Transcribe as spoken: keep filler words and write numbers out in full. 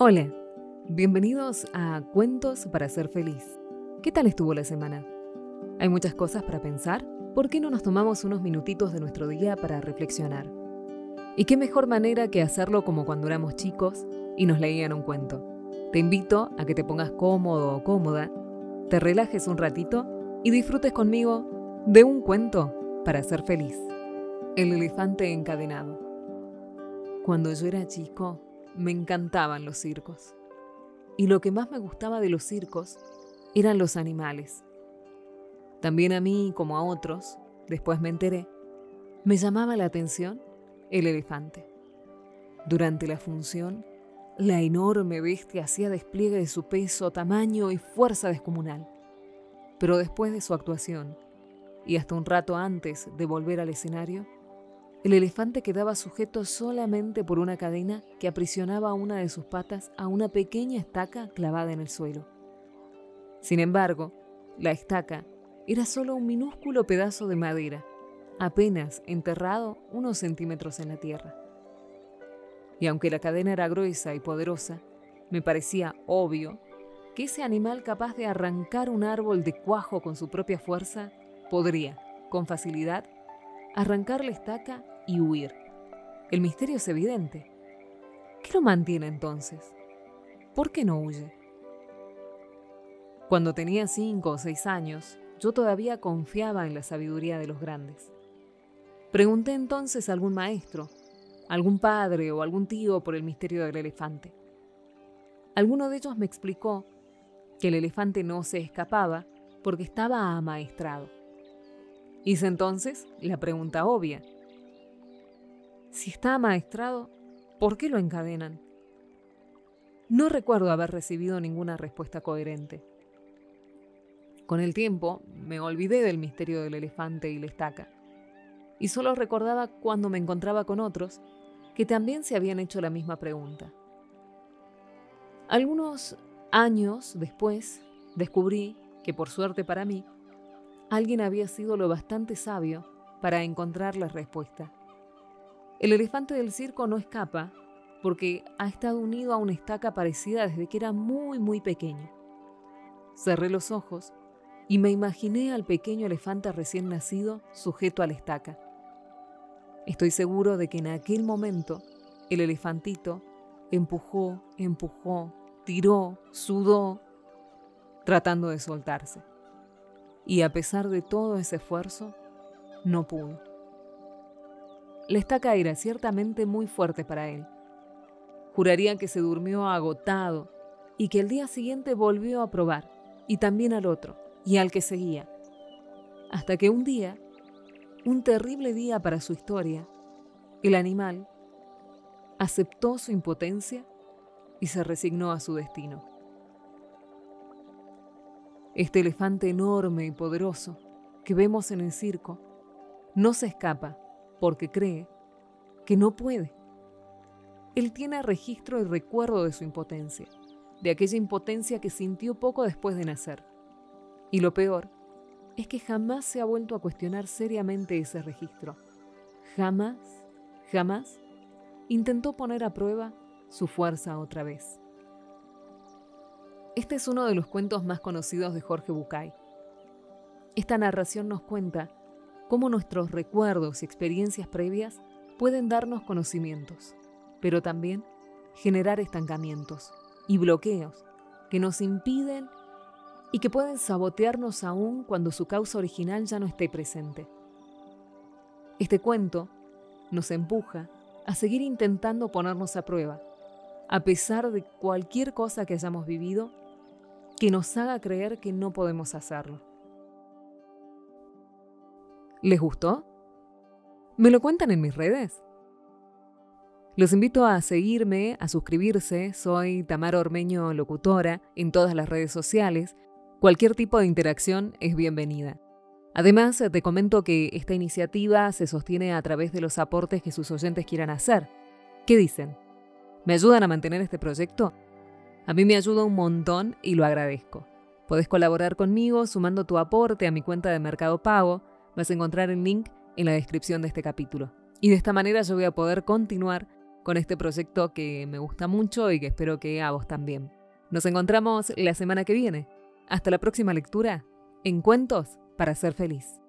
Hola, bienvenidos a Cuentos para ser feliz. ¿Qué tal estuvo la semana? ¿Hay muchas cosas para pensar? ¿Por qué no nos tomamos unos minutitos de nuestro día para reflexionar? ¿Y qué mejor manera que hacerlo como cuando éramos chicos y nos leían un cuento? Te invito a que te pongas cómodo o cómoda, te relajes un ratito y disfrutes conmigo de un cuento para ser feliz. El elefante encadenado. Cuando yo era chico, me encantaban los circos. Y lo que más me gustaba de los circos eran los animales. También a mí, como a otros, después me enteré, me llamaba la atención el elefante. Durante la función, la enorme bestia hacía despliegue de su peso, tamaño y fuerza descomunal. Pero después de su actuación, y hasta un rato antes de volver al escenario, el elefante quedaba sujeto solamente por una cadena que aprisionaba una de sus patas a una pequeña estaca clavada en el suelo. Sin embargo, la estaca era solo un minúsculo pedazo de madera, apenas enterrado unos centímetros en la tierra. Y aunque la cadena era gruesa y poderosa, me parecía obvio que ese animal capaz de arrancar un árbol de cuajo con su propia fuerza podría, con facilidad, arrancar la estaca y huir. El misterio es evidente. ¿Qué lo mantiene entonces? ¿Por qué no huye? Cuando tenía cinco o seis años, yo todavía confiaba en la sabiduría de los grandes. Pregunté entonces a algún maestro, algún padre o algún tío por el misterio del elefante. Alguno de ellos me explicó que el elefante no se escapaba porque estaba amaestrado. Hice entonces la pregunta obvia. Si está amaestrado, ¿por qué lo encadenan? No recuerdo haber recibido ninguna respuesta coherente. Con el tiempo, me olvidé del misterio del elefante y la estaca, y solo recordaba cuando me encontraba con otros que también se habían hecho la misma pregunta. Algunos años después, descubrí que, por suerte para mí, alguien había sido lo bastante sabio para encontrar la respuesta. El elefante del circo no escapa porque ha estado unido a una estaca parecida desde que era muy, muy pequeño. Cerré los ojos y me imaginé al pequeño elefante recién nacido sujeto a la estaca. Estoy seguro de que en aquel momento el elefantito empujó, empujó, tiró, sudó, tratando de soltarse. Y a pesar de todo ese esfuerzo, no pudo. La estaca era ciertamente muy fuerte para él. Juraría que se durmió agotado y que el día siguiente volvió a probar, y también al otro, y al que seguía. Hasta que un día, un terrible día para su historia, el animal aceptó su impotencia y se resignó a su destino. Este elefante enorme y poderoso que vemos en el circo no se escapa porque cree que no puede. Él tiene registro y recuerdo de su impotencia, de aquella impotencia que sintió poco después de nacer. Y lo peor es que jamás se ha vuelto a cuestionar seriamente ese registro. Jamás, jamás intentó poner a prueba su fuerza otra vez. Este es uno de los cuentos más conocidos de Jorge Bucay. Esta narración nos cuenta cómo nuestros recuerdos y experiencias previas pueden darnos conocimientos, pero también generar estancamientos y bloqueos que nos impiden y que pueden sabotearnos aún cuando su causa original ya no esté presente. Este cuento nos empuja a seguir intentando ponernos a prueba, a pesar de cualquier cosa que hayamos vivido que nos haga creer que no podemos hacerlo. ¿Les gustó? ¿Me lo cuentan en mis redes? Los invito a seguirme, a suscribirse. Soy Tamara Ormeño, locutora, en todas las redes sociales. Cualquier tipo de interacción es bienvenida. Además, te comento que esta iniciativa se sostiene a través de los aportes que sus oyentes quieran hacer. ¿Qué dicen? ¿Me ayudan a mantener este proyecto? A mí me ayuda un montón y lo agradezco. Podés colaborar conmigo sumando tu aporte a mi cuenta de Mercado Pago. Vas a encontrar el link en la descripción de este capítulo. Y de esta manera yo voy a poder continuar con este proyecto que me gusta mucho y que espero que a vos también. Nos encontramos la semana que viene. Hasta la próxima lectura en Cuentos para ser feliz.